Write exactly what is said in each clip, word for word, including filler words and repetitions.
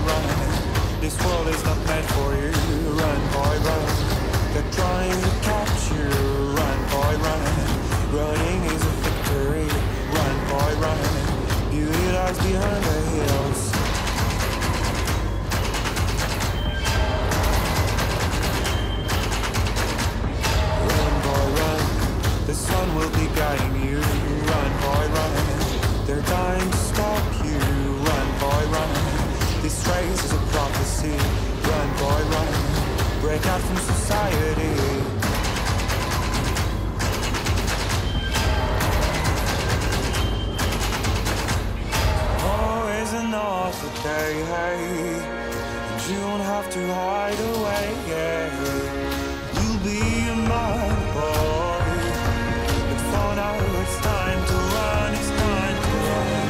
run. This world is not meant for you. Run, boy, run. They're trying to catch you. Run, boy, run. Running is a victory. Run, boy, run. Beauty lies behind the hills. Run, boy, run. The sun will be guiding you. Run, boy, run. They're dying to stop you. Run, boy, run. This race is a prophecy. Run, boy, run. Break out from society. Always another day, hey. And you don't have to hide away, yeah. You'll be a mother, boy. But for now it's time to run, it's time to run.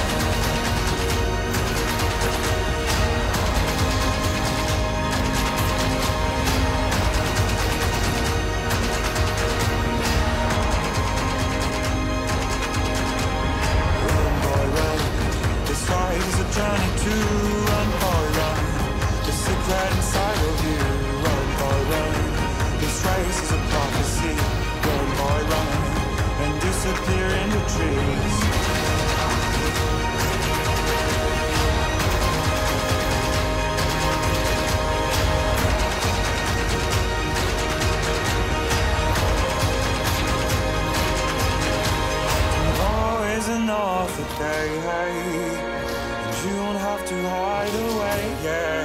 Life is a journey to run, boy, run. The secret inside of you, run, boy, run. This race is a prophecy, run, boy, run. And disappear in the trees. Always another day, hey. You don't have to hide away, yeah.